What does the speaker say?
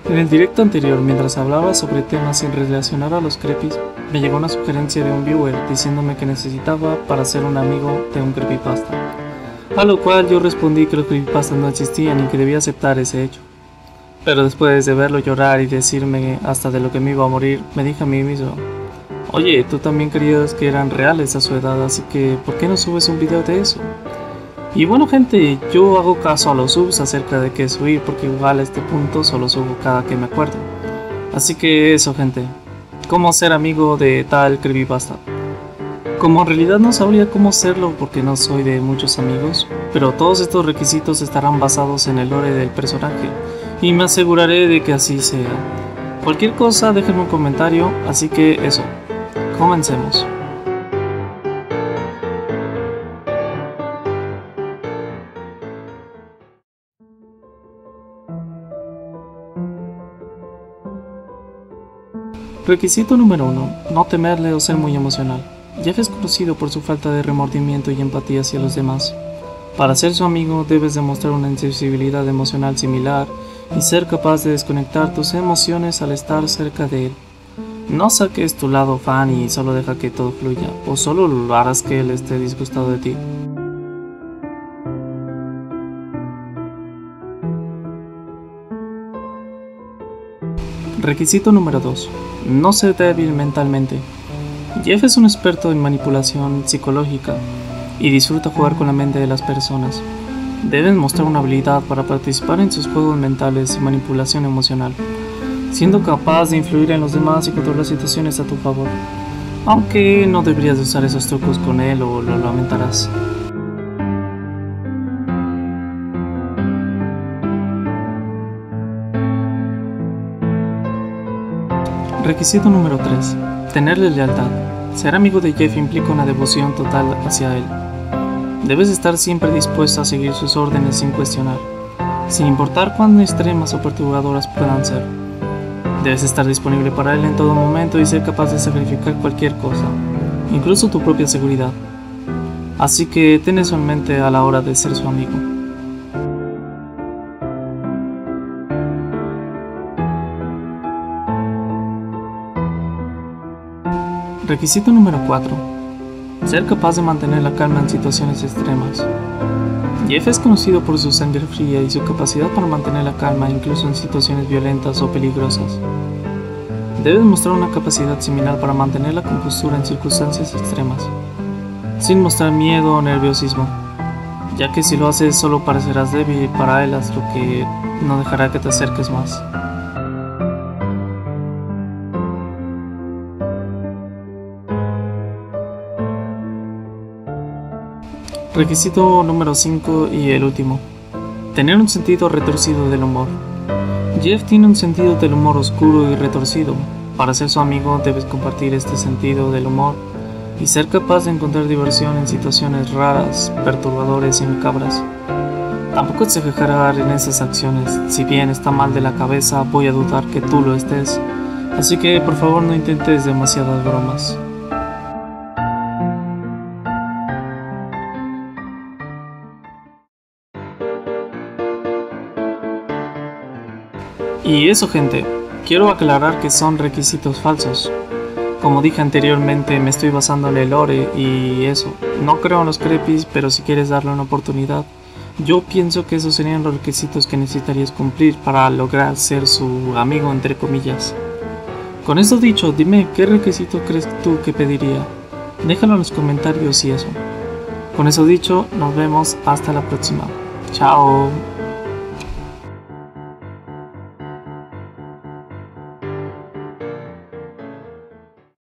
En el directo anterior, mientras hablaba sobre temas sin relacionar a los creepies, me llegó una sugerencia de un viewer diciéndome que necesitaba para ser un amigo de un creepypasta. A lo cual yo respondí que los creepypastas no existían y que debía aceptar ese hecho. Pero después de verlo llorar y decirme hasta de lo que me iba a morir, me dije a mí mismo: oye, tú también creías que eran reales a su edad, así que ¿por qué no subes un video de eso? Y bueno gente, yo hago caso a los subs acerca de qué subir, porque igual a este punto solo subo cada que me acuerdo. Así que eso gente, cómo ser amigo de tal creepypasta. Como en realidad no sabría cómo serlo porque no soy de muchos amigos, pero todos estos requisitos estarán basados en el lore del personaje, y me aseguraré de que así sea. Cualquier cosa déjenme un comentario, así que eso, comencemos. Requisito número 1. No temerle o ser muy emocional. Jeff es conocido por su falta de remordimiento y empatía hacia los demás. Para ser su amigo debes demostrar una sensibilidad emocional similar y ser capaz de desconectar tus emociones al estar cerca de él. No saques tu lado fan y solo deja que todo fluya, o solo lo harás que él esté disgustado de ti. Requisito número 2. No ser débil mentalmente. Jeff es un experto en manipulación psicológica y disfruta jugar con la mente de las personas. Debes mostrar una habilidad para participar en sus juegos mentales y manipulación emocional, siendo capaz de influir en los demás y controlar situaciones a tu favor. Aunque no deberías usar esos trucos con él o lo lamentarás. Requisito número 3. Tenerle lealtad. Ser amigo de Jeff implica una devoción total hacia él. Debes estar siempre dispuesto a seguir sus órdenes sin cuestionar, sin importar cuán extremas o perturbadoras puedan ser. Debes estar disponible para él en todo momento y ser capaz de sacrificar cualquier cosa, incluso tu propia seguridad. Así que ten eso en mente a la hora de ser su amigo. Requisito número 4. Ser capaz de mantener la calma en situaciones extremas. Jeff es conocido por su sangre fría y su capacidad para mantener la calma incluso en situaciones violentas o peligrosas. Debes mostrar una capacidad similar para mantener la compostura en circunstancias extremas, sin mostrar miedo o nerviosismo, ya que si lo haces solo parecerás débil para él, lo que no dejará que te acerques más. Requisito número 5 y el último. Tener un sentido retorcido del humor. Jeff tiene un sentido del humor oscuro y retorcido. Para ser su amigo debes compartir este sentido del humor y ser capaz de encontrar diversión en situaciones raras, perturbadoras y macabras. Tampoco exagerar en esas acciones. Si bien está mal de la cabeza, voy a dudar que tú lo estés. Así que por favor no intentes demasiadas bromas. Y eso gente, quiero aclarar que son requisitos falsos. Como dije anteriormente, me estoy basando en el lore y eso. No creo en los creepies, pero si quieres darle una oportunidad, yo pienso que esos serían los requisitos que necesitarías cumplir para lograr ser su amigo entre comillas. Con eso dicho, dime qué requisito crees tú que pediría. Déjalo en los comentarios y eso. Con eso dicho, nos vemos hasta la próxima. Chao.